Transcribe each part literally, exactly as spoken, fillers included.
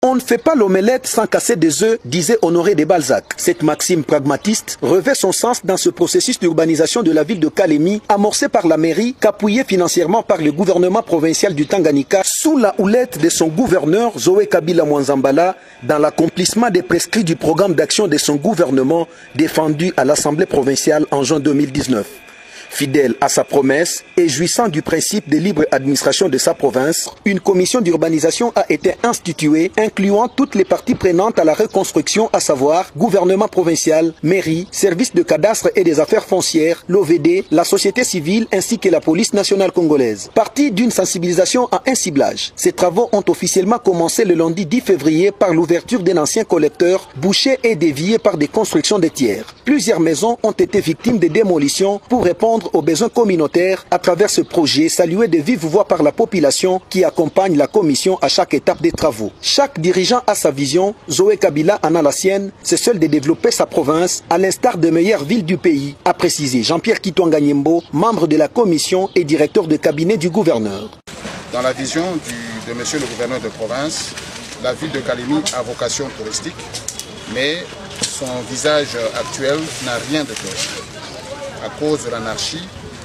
On ne fait pas l'omelette sans casser des œufs, disait Honoré de Balzac. Cette maxime pragmatiste revêt son sens dans ce processus d'urbanisation de la ville de Kalemi, amorcé par la mairie, qu'appuyé financièrement par le gouvernement provincial du Tanganyika, sous la houlette de son gouverneur Zoé Kabila Mwanzambala, dans l'accomplissement des prescrits du programme d'action de son gouvernement défendu à l'Assemblée provinciale en juin deux mille dix-neuf. Fidèle à sa promesse et jouissant du principe de libre administration de sa province, une commission d'urbanisation a été instituée, incluant toutes les parties prenantes à la reconstruction, à savoir gouvernement provincial, mairie, service de cadastre et des affaires foncières, l'O V D, la société civile ainsi que la police nationale congolaise. Partie d'une sensibilisation à un ciblage, ces travaux ont officiellement commencé le lundi dix février par l'ouverture d'un ancien collecteur bouché et dévié par des constructions de tiers. Plusieurs maisons ont été victimes de démolitions pour répondre aux besoins communautaires à travers ce projet salué de vive voix par la population qui accompagne la commission à chaque étape des travaux. Chaque dirigeant a sa vision, Zoé Kabila en a la sienne, c'est celle de développer sa province à l'instar des meilleures villes du pays, a précisé Jean-Pierre Kitwanga Nyembo, membre de la commission et directeur de cabinet du gouverneur. Dans la vision du, de monsieur le gouverneur de province, la ville de Kalemi a vocation touristique, mais son visage actuel n'a rien de touristique, à cause de l'anarchie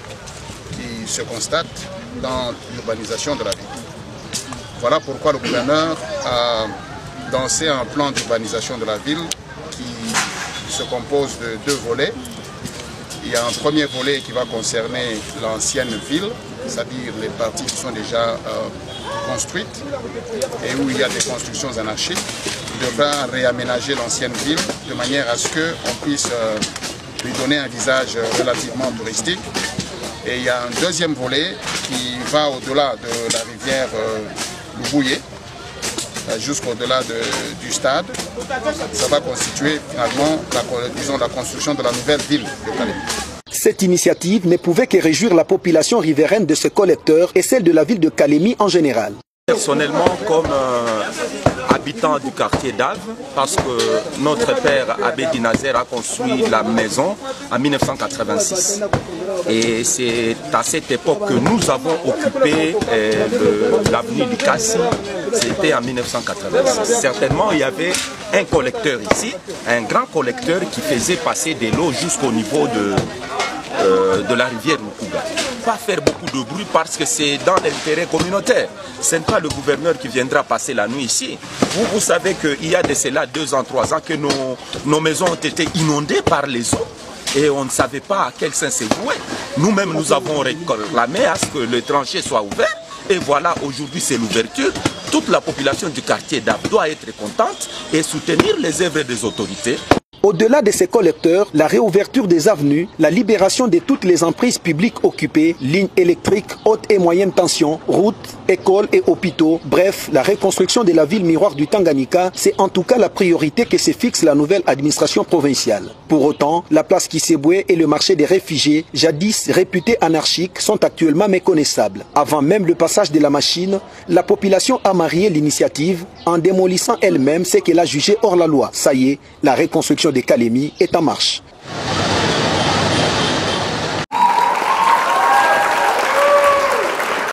qui se constate dans l'urbanisation de la ville. Voilà pourquoi le gouverneur a lancé un plan d'urbanisation de la ville qui se compose de deux volets. Il y a un premier volet qui va concerner l'ancienne ville, c'est-à-dire les parties qui sont déjà euh, construites et où il y a des constructions anarchiques. Il devra réaménager l'ancienne ville de manière à ce qu'on puisse euh, lui donner un visage relativement touristique. Et il y a un deuxième volet qui va au-delà de la rivière euh, Loubouye, jusqu'au-delà de, du stade. Ça va constituer finalement la, disons, la construction de la nouvelle ville de Kalemi. Cette initiative ne pouvait que réjouir la population riveraine de ce collecteur et celle de la ville de Kalemi en général. Personnellement, comme euh, habitant du quartier d'Ave, parce que notre père Abedi Nazer a construit la maison en mille neuf cent quatre-vingt-six. Et c'est à cette époque que nous avons occupé euh, l'avenue du Kassi, c'était en mille neuf cent quatre-vingt-six. Certainement, il y avait un collecteur ici, un grand collecteur qui faisait passer de l'eau jusqu'au niveau de, euh, de la rivière Lukuga. Pas faire beaucoup de bruit parce que c'est dans l'intérêt communautaire. Ce n'est pas le gouverneur qui viendra passer la nuit ici. Vous, vous savez qu'il y a de cela deux ans, trois ans que nos, nos maisons ont été inondées par les eaux. Et on ne savait pas à quel sens c'est voué. Nous-mêmes, nous avons réclamé à ce que le tranché soit ouvert. Et voilà, aujourd'hui, c'est l'ouverture. Toute la population du quartier d'Ave doit être contente et soutenir les œuvres des autorités. Au-delà de ces collecteurs, la réouverture des avenues, la libération de toutes les emprises publiques occupées, lignes électriques, haute et moyenne tension, routes, écoles et hôpitaux, bref, la reconstruction de la ville miroir du Tanganyika, c'est en tout cas la priorité que se fixe la nouvelle administration provinciale. Pour autant, la place Kiseboué et le marché des réfugiés, jadis réputés anarchiques, sont actuellement méconnaissables. Avant même le passage de la machine, la population a marié l'initiative en démolissant elle-même ce qu'elle a jugé hors la loi. Ça y est, la reconstruction de Kalemi est en marche.